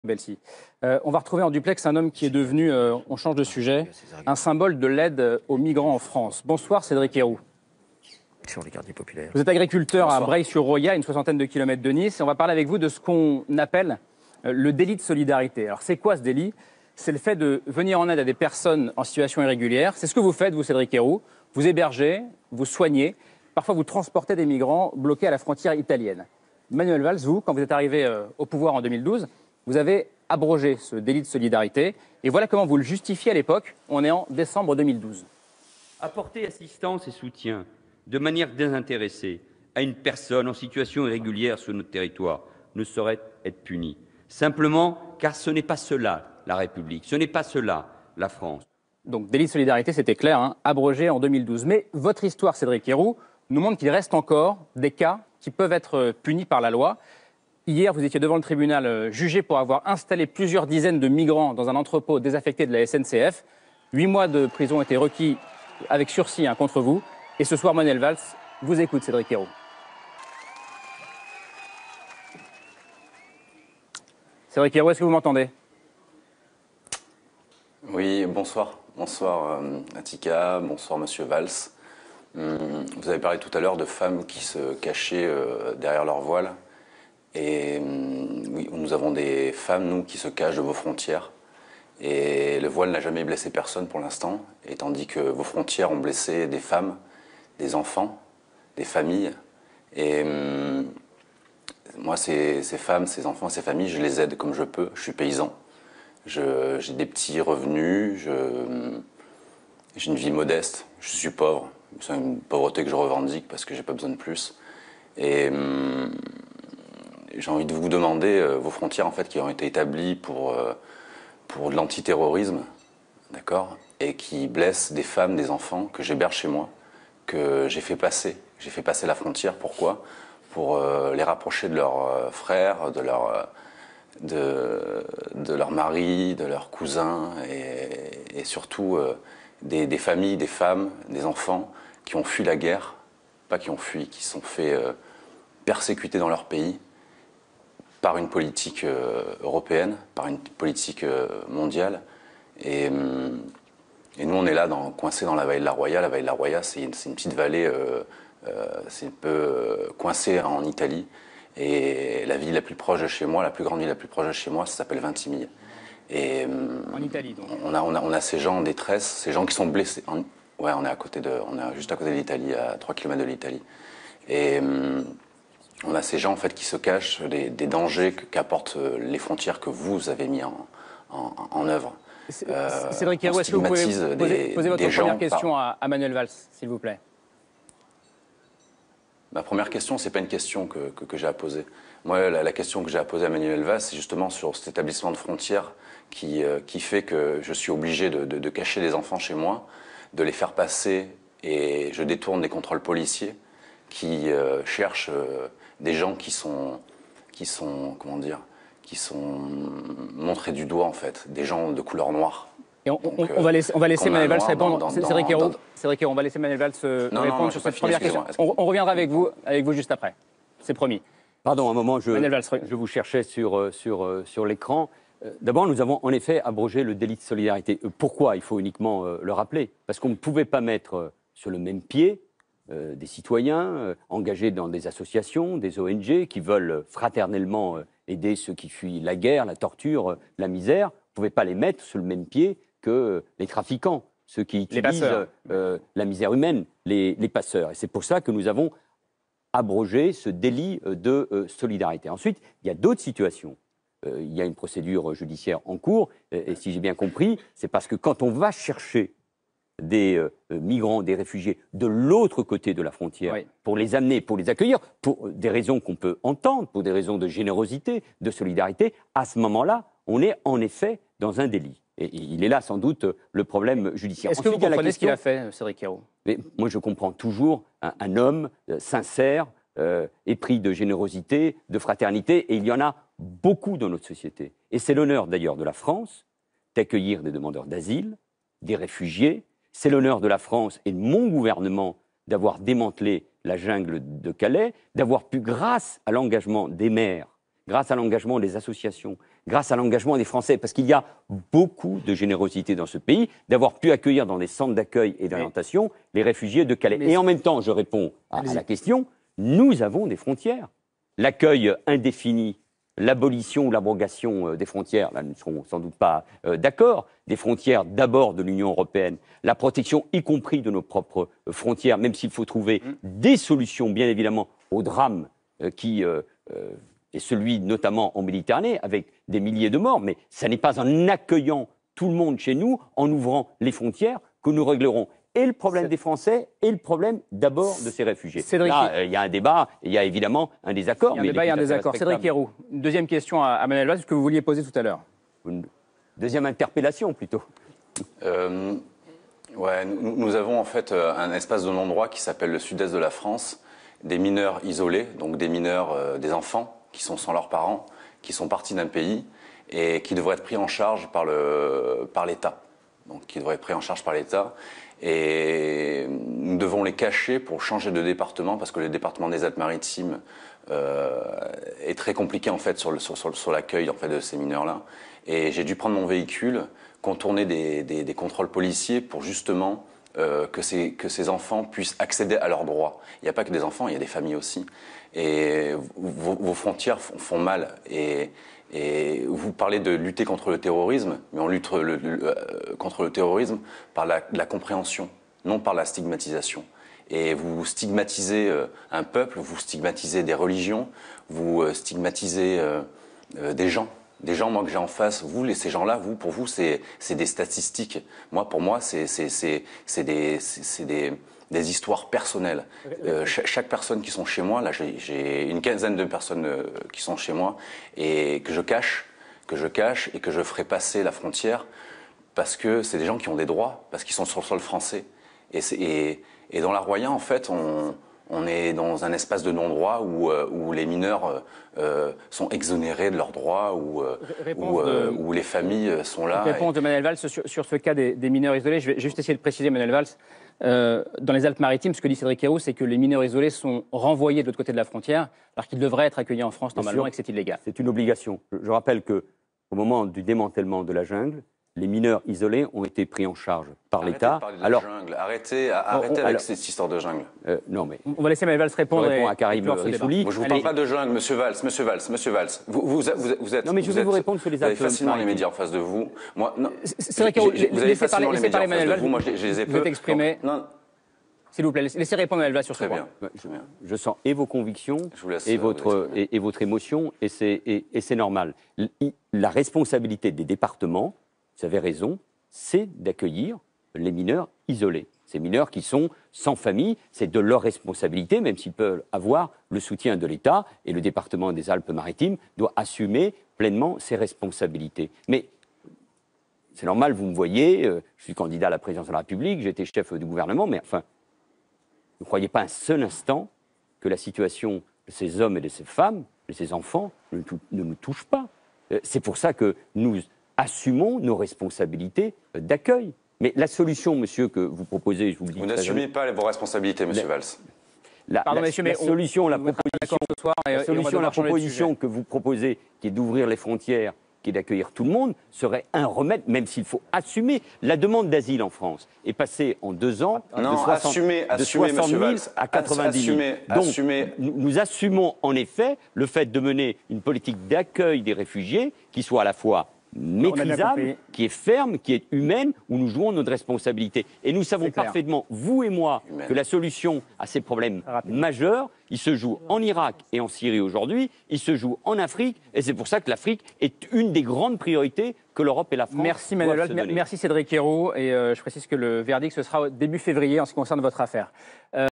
Belsi. On va retrouver en duplex un homme qui est devenu, on change de sujet, un symbole de l'aide aux migrants en France. Bonsoir Cédric Héroux. Sur les quartiers populaires. Vous êtes agriculteur Bonsoir. à Breil-sur-Roya, une soixantaine de kilomètres de Nice, et on va parler avec vous de ce qu'on appelle le délit de solidarité. Alors c'est quoi ce délit? C'est le fait de venir en aide à des personnes en situation irrégulière. C'est ce que vous faites, vous Cédric Héroux. Vous hébergez, vous soignez, parfois vous transportez des migrants bloqués à la frontière italienne. Manuel Valls, vous, quand vous êtes arrivé au pouvoir en 2012, vous avez abrogé ce délit de solidarité. Et voilà comment vous le justifiez à l'époque. On est en décembre 2012. Apporter assistance et soutien de manière désintéressée à une personne en situation irrégulière sur notre territoire ne saurait être puni. Simplement car ce n'est pas cela la République, ce n'est pas cela la France. Donc délit de solidarité, c'était clair, hein, abrogé en 2012. Mais votre histoire, Cédric Héroux, nous montre qu'il reste encore des cas qui peuvent être punis par la loi. Hier, vous étiez devant le tribunal jugé pour avoir installé plusieurs dizaines de migrants dans un entrepôt désaffecté de la SNCF. 8 mois de prison ont été requis avec sursis contre vous. Et ce soir, Manuel Valls vous écoute, Cédric Héroux. Cédric Héroux, est-ce que vous m'entendez? Oui, bonsoir. Bonsoir Atika, bonsoir Monsieur Valls. Vous avez parlé tout à l'heure de femmes qui se cachaient derrière leur voile. Et oui, nous avons des femmes, nous, qui se cachent de vos frontières. Et le voile n'a jamais blessé personne pour l'instant. Et tandis que vos frontières ont blessé des femmes, des enfants, des familles. Et moi, ces femmes, ces enfants, ces familles, je les aide comme je peux. Je suis paysan. J'ai des petits revenus. J'ai une vie modeste. Je suis pauvre. C'est une pauvreté que je revendique parce que j'ai pas besoin de plus. Et j'ai envie de vous demander, vos frontières en fait qui ont été établies pour de l'antiterrorisme, d'accord, et qui blessent des femmes, des enfants que j'héberge chez moi, que j'ai fait passer la frontière. Pourquoi? Pour les rapprocher de leurs frères, de leurs maris, de leurs cousins, et surtout des familles, des femmes, des enfants qui ont fui la guerre, pas qui ont fui, qui sont fait persécuter dans leur pays par une politique européenne, par une politique mondiale. Et nous, on est là, coincés dans la vallée de la Roya. La vallée de la Roya, c'est une petite vallée, c'est un peu coincée en Italie. Et la ville la plus proche de chez moi, la plus grande ville la plus proche de chez moi, ça s'appelle Ventimiglia. Et en Italie, donc. On a ces gens en détresse, ces gens qui sont blessés. Ouais, on est juste à côté de l'Italie, à 3 km de l'Italie. Et on a ces gens en fait qui se cachent des dangers qu'apportent les frontières que vous avez mis en œuvre. Cédric Héroux, est-ce que vous pouvez poser votre première question à Manuel Valls, s'il vous plaît? Ma première question, c'est pas une question que j'ai à poser. Moi, la question que j'ai à poser à Manuel Valls, c'est justement sur cet établissement de frontières qui fait que je suis obligé de cacher des enfants chez moi, de les faire passer, et je détourne des contrôles policiers qui cherchent des gens qui sont montrés du doigt en fait, des gens de couleur noire. Et on va laisser Manuel Valls répondre. Cédric Héroux, on va laisser Manuel Valls répondre sur cette première question. On reviendra avec vous juste après. C'est promis. Pardon, un moment, je vous cherchais sur l'écran. D'abord, nous avons en effet abrogé le délit de solidarité. Pourquoi? Il faut uniquement le rappeler. Parce qu'on ne pouvait pas mettre sur le même pied des citoyens engagés dans des associations, des ONG qui veulent fraternellement aider ceux qui fuient la guerre, la torture, la misère. On ne pouvait pas les mettre sur le même pied que les trafiquants, ceux qui utilisent la misère humaine, les passeurs. Et c'est pour ça que nous avons abrogé ce délit de solidarité. Ensuite, il y a d'autres situations. Il y a une procédure judiciaire en cours, et si j'ai bien compris, c'est parce que quand on va chercher des migrants, des réfugiés de l'autre côté de la frontière, oui, pour les amener, pour les accueillir, pour des raisons qu'on peut entendre, pour des raisons de générosité, de solidarité, à ce moment-là, on est en effet dans un délit. Et il est là sans doute le problème judiciaire. Est-ce que vous comprenez ce qu'il a fait, Cédric Héroux? Moi, je comprends toujours un homme sincère, épris de générosité, de fraternité, et il y en a beaucoup dans notre société. Et c'est l'honneur d'ailleurs de la France d'accueillir des demandeurs d'asile, des réfugiés. C'est l'honneur de la France et de mon gouvernement d'avoir démantelé la jungle de Calais, d'avoir pu, grâce à l'engagement des maires, grâce à l'engagement des associations, grâce à l'engagement des Français, parce qu'il y a beaucoup de générosité dans ce pays, d'avoir pu accueillir dans des centres d'accueil et d'orientation les réfugiés de Calais. Et en même temps, je réponds à la question, nous avons des frontières. L'accueil indéfini, l'abolition ou l'abrogation des frontières, là nous ne serons sans doute pas d'accord, des frontières d'abord de l'Union européenne, la protection y compris de nos propres frontières, même s'il faut trouver des solutions bien évidemment au drame qui est celui notamment en Méditerranée avec des milliers de morts, mais ça n'est pas en accueillant tout le monde chez nous, en ouvrant les frontières, que nous réglerons et le problème des Français et le problème d'abord de ces réfugiés. Là, il y a un débat, et il y a évidemment un désaccord. Il y a un débat et un désaccord. Cédric Herrou, une deuxième question à Manuel Valls, ce que vous vouliez poser tout à l'heure. Une deuxième interpellation plutôt. Ouais, nous avons en fait un espace de non-droit qui s'appelle le sud-est de la France, des mineurs isolés, donc des mineurs, des enfants qui sont sans leurs parents, qui sont partis d'un pays et qui devraient être pris en charge par l'État. Donc qui devraient être pris en charge par l'État. Et nous devons les cacher pour changer de département parce que le département des Alpes-Maritimes est très compliqué en fait sur l'accueil en fait de ces mineurs-là. Et j'ai dû prendre mon véhicule, contourner des contrôles policiers pour justement que ces enfants puissent accéder à leurs droits. Il n'y a pas que des enfants, il y a des familles aussi. Et vos frontières font mal. Et vous parlez de lutter contre le terrorisme, mais on lutte contre le terrorisme par la compréhension, non par la stigmatisation. Et vous stigmatisez un peuple, vous stigmatisez des religions, vous stigmatisez des gens. Des gens, moi, que j'ai en face, ces gens-là, pour vous, c'est des statistiques. Pour moi, c'est des histoires personnelles. Chaque personne qui sont chez moi, là, j'ai une quinzaine de personnes qui sont chez moi et que je cache et que je ferai passer la frontière parce que c'est des gens qui ont des droits, parce qu'ils sont sur le sol français. Et dans la Roya, en fait, on est dans un espace de non-droit où les mineurs sont exonérés de leurs droits, où les familles sont là. Réponse de Manuel Valls sur ce cas des mineurs isolés. Je vais juste essayer de préciser, Manuel Valls. Dans les Alpes-Maritimes, ce que dit Cédric Herrou, c'est que les mineurs isolés sont renvoyés de l'autre côté de la frontière, alors qu'ils devraient être accueillis en France normalement et que c'est illégal. C'est une obligation. Je rappelle qu'au moment du démantèlement de la jungle, les mineurs isolés ont été pris en charge par l'État. Arrêtez avec cette histoire de jungle. Non, mais on va laisser Manuel Valls répondre. Je réponds à Karim Rissouli. Moi, je ne vous parle pas de jungle, monsieur Valls. Vous êtes. Non, mais je vais vous répondre sur les Alpes. Vous avez facilement les médias en face de vous. Moi, non. C'est vrai que vous avez facilement les médias en face de vous. Moi, je les ai peu. Vous êtes exprimé. S'il vous plaît, laissez répondre Manuel Valls sur ce point. Je sens et vos convictions et votre émotion, et c'est normal. La responsabilité des départements, vous avez raison, c'est d'accueillir les mineurs isolés. Ces mineurs qui sont sans famille, c'est de leur responsabilité, même s'ils peuvent avoir le soutien de l'État, et le département des Alpes-Maritimes doit assumer pleinement ses responsabilités. Mais c'est normal, vous me voyez, je suis candidat à la présidence de la République, j'étais chef du gouvernement, mais enfin, ne croyez pas un seul instant que la situation de ces hommes et de ces femmes, de ces enfants, ne nous touche pas. C'est pour ça que nous assumons nos responsabilités d'accueil. Mais la solution, monsieur, que vous proposez, je vous le dis... Vous n'assumez pas vos responsabilités, monsieur Valls. La proposition que vous proposez, qui est d'ouvrir les frontières, qui est d'accueillir tout le monde, serait un remède, même s'il faut assumer. La demande d'asile en France est passée en 2 ans de 60 000 à 90 000. Donc, nous assumons en effet le fait de mener une politique d'accueil des réfugiés qui soit à la fois maîtrisable, qui est ferme, qui est humaine, où nous jouons notre responsabilité. Et nous savons parfaitement, vous et moi, que la solution à ces problèmes majeurs, il se joue en Irak et en Syrie aujourd'hui, il se joue en Afrique, et c'est pour ça que l'Afrique est une des grandes priorités que l'Europe et la France Merci Manuel Valls, merci Cédric Herrou, et je précise que le verdict ce sera début février en ce qui concerne votre affaire.